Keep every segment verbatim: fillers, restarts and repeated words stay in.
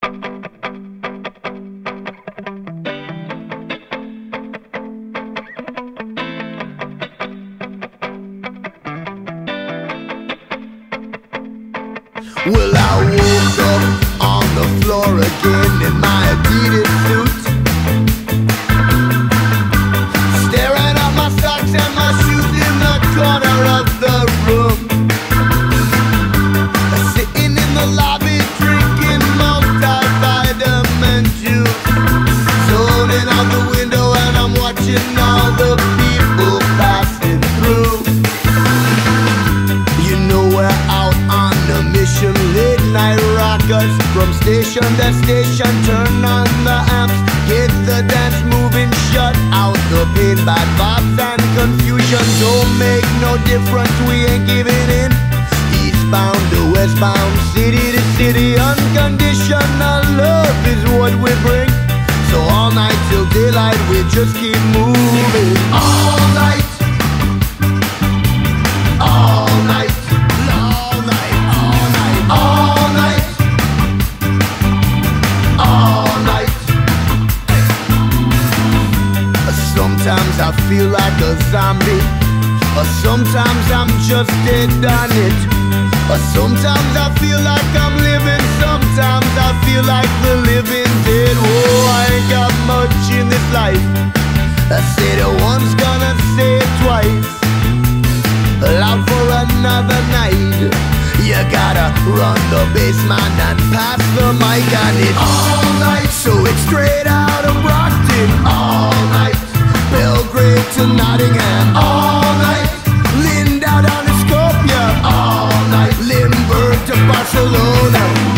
Well, I woke up on the floor again in my Adidas suit, staring at my socks and my shoes in the corner of the room, sitting in the lobby drinking multivitamin juice, zoning out the window and I'm watching all the people passing through. You know we're out on a mission, late night rockers, from station to station. Turn on the amps, get the dance moving, shut out the pain, bad vibes and confusion. Don't make no difference, we ain't giving in. Eastbound to westbound, city to city, unconditional love is what we bring. So all night till daylight we just keep moving. All night, all night, all night, all night, all night, all night. Sometimes I feel like a zombie, or sometimes I'm just dead on it, or sometimes I feel like I'm living, sometimes I feel like the living dead. Oh, I ain't got much in this life, I said it once, gonna say it twice. Loud for another night, you gotta run the bass, man, and pass the mic. And it's all night, so it's straight out of Brockton. All night, Belgrade to Nottingham. All night, Linda down to Skopje. All night, Limburg to Barcelona.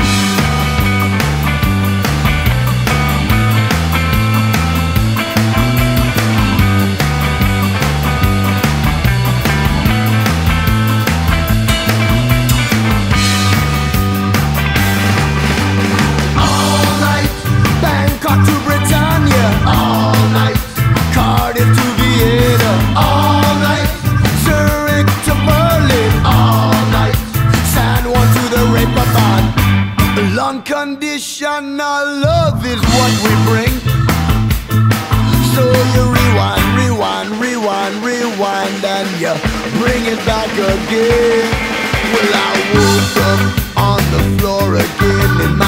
To Britannia, all night, Cardiff to Vienna, all night, Zurich to Berlin, all night, San Juan to the Reeperbahn. Unconditional love is what we bring. So you rewind, rewind, rewind, rewind, and you bring it back again. Well, I woke up on the floor again in my